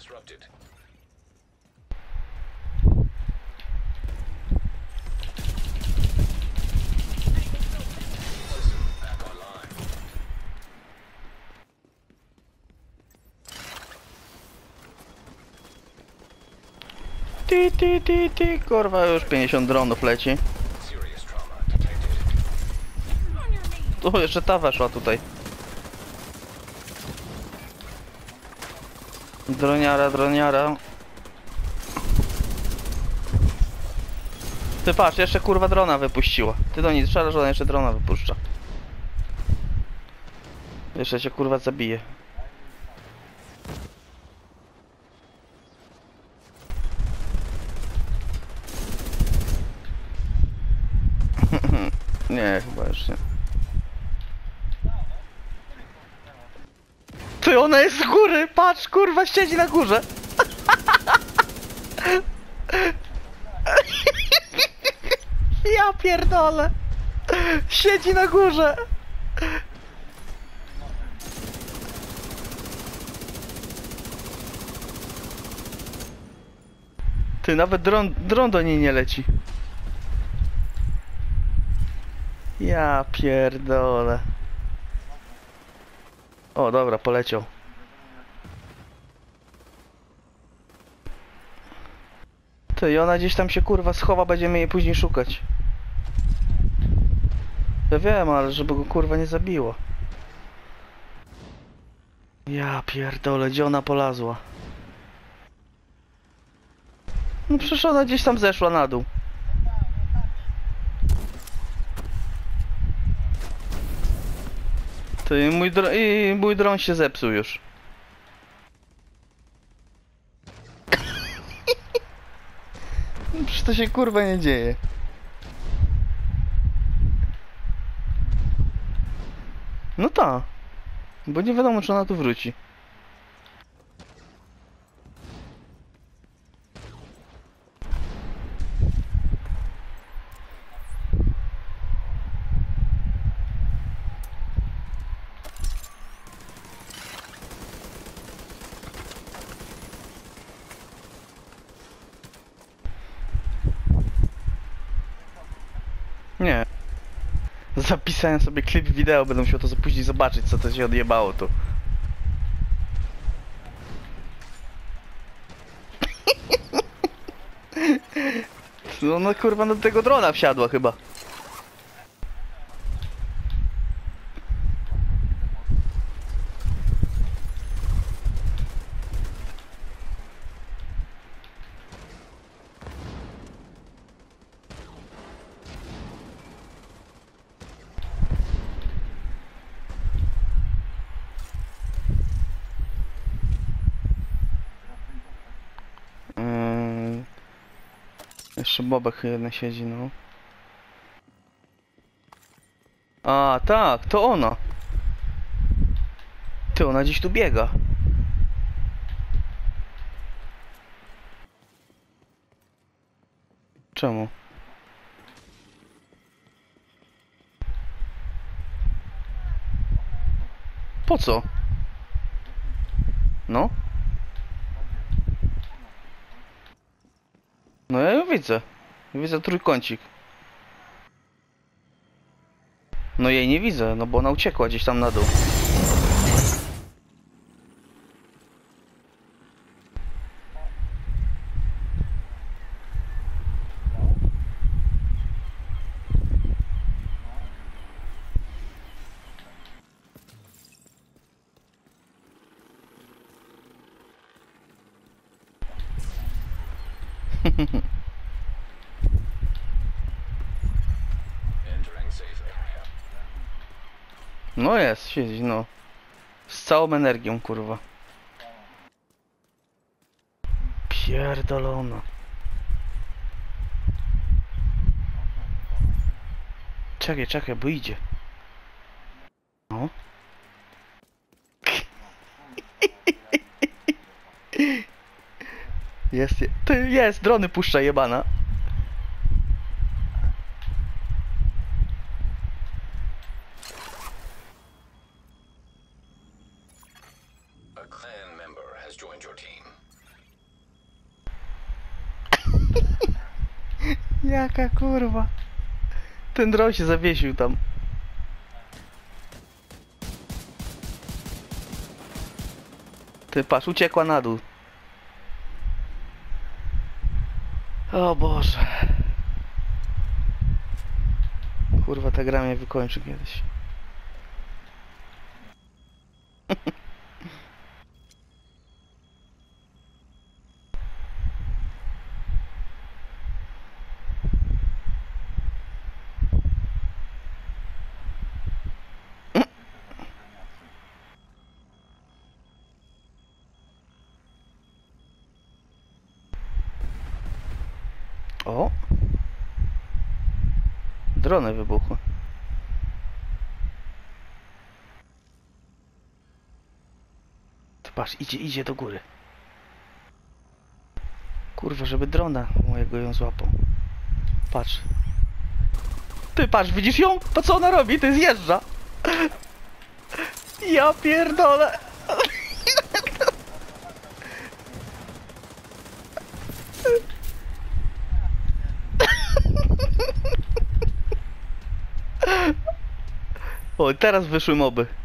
disrupted. System back online. Kurwa, już 50 dronów leci. Serious trauma detected. Tu jeszcze ta weszła tutaj. Droniara, droniara. Ty patrz, jeszcze kurwa drona wypuściła. Ty do niej strzelasz, ona jeszcze drona wypuszcza. Jeszcze cię kurwa zabije. Nie, chyba już nie. Ty, ona jest z góry! Patrz, kurwa, siedzi na górze! Ja pierdolę! Siedzi na górze! Ty, nawet dron do niej nie leci. Ja pierdolę. O, dobra, poleciał. Ty, i ona gdzieś tam się kurwa schowa, będziemy jej później szukać. Ja wiem, ale żeby go kurwa nie zabiło. Ja pierdolę, gdzie ona polazła? No przecież ona gdzieś tam zeszła na dół. Ty, mój dron się zepsuł już. Przecież to się kurwa nie dzieje. No ta. Bo nie wiadomo, czy ona tu wróci. Nie. Zapisałem sobie klip wideo, będę musiał to później zobaczyć, co to się odjebało tu. No ona kurwa do tego drona wsiadła chyba. Jeszcze bobek jeden siedzi, no. A, tak, to ona. Ty, ona gdzieś tu biega. Czemu? Po co? No? No ja ją widzę. Widzę trójkącik. No jej nie widzę, no bo ona uciekła gdzieś tam na dół. Entering safe area. No jest, siedzi, no. Z całą energią, kurwa. Pierdolona. Czekaj, czekaj, bo idzie. No. Jest, ty, jest, drony puszcza jebana. A clan member has joined your team. Jaka kurwa. Ten dron się zawiesił tam. Ty patrz, uciekła na dół. O Boże. Kurwa, ta gra mnie wykończy kiedyś. O! Drony wybuchły. To patrz, idzie do góry. Kurwa, żeby drona mojego ją złapał. Patrz. Ty patrz, widzisz ją? To co ona robi? Ty zjeżdża. Ja pierdolę. O, teraz wyszły moby.